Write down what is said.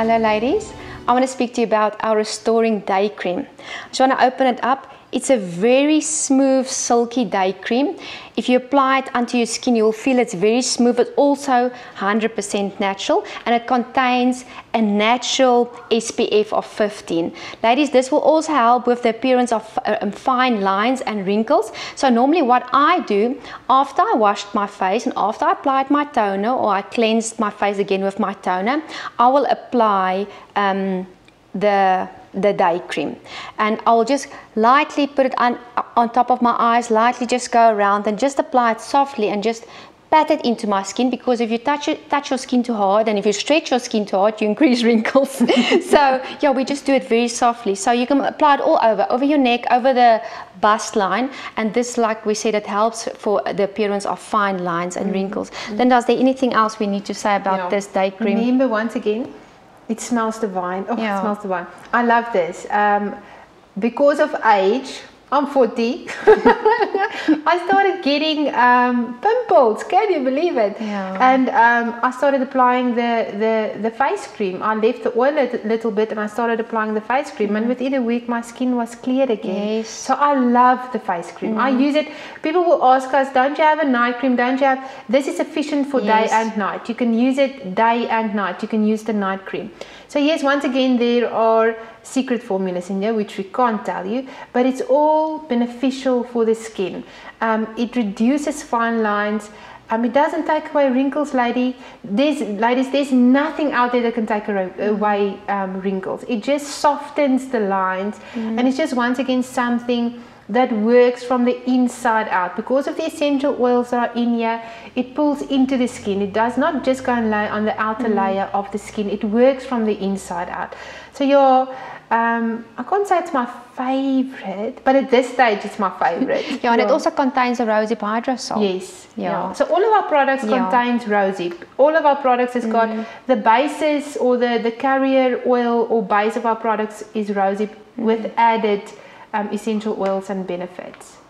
Hello ladies, I want to speak to you about our Restoring Day Cream. I just want to open it up. It's a very smooth, silky day cream. If you apply it onto your skin, you'll feel it's very smooth, but also 100% natural, and it contains a natural SPF of 15. Ladies, this will also help with the appearance of fine lines and wrinkles. So normally what I do, after I washed my face and after I applied my toner, or I cleansed my face again with my toner, I will apply the day cream, and I'll just lightly put it on top of my eyes, lightly just go around and just apply it softly and just pat it into my skin, because if you touch your skin too hard, and if you stretch your skin too hard, you increase wrinkles. So yeah, we just do it very softly. So you can apply it all over your neck, over the bust line, and this, like we said, it helps for the appearance of fine lines and wrinkles. Then is there anything else we need to say about this day cream? Remember, once again, it smells divine. Oh, yeah. It smells divine. I love this. Because of age, I'm 40. I started getting pimples. Can you believe it? Yeah. And I started applying the face cream. I left the oil a little bit and I started applying the face cream. And within a week, my skin was cleared again. Yes. So I love the face cream. I use it. People will ask us, don't you have a night cream? Don't you have? This is sufficient for day and night. You can use it day and night. You can use the night cream. So yes, once again, there are secret formulas in there which we can't tell you, but it's all beneficial for the skin. It reduces fine lines. It doesn't take away wrinkles, ladies. There's nothing out there that can take away wrinkles. It just softens the lines, and it's just, once again, something that works from the inside out. Because of the essential oils that are in here, it pulls into the skin. It does not just go and lay on the outer layer of the skin. It works from the inside out. So I can't say it's my favorite, but at this stage it's my favorite. Yeah, and it also contains a rosehip hydrosol. Yes. Yeah. So all of our products contains rosehip. All of our products has got the basis, or the carrier oil or base of our products is rosehip with added essential oils and benefits.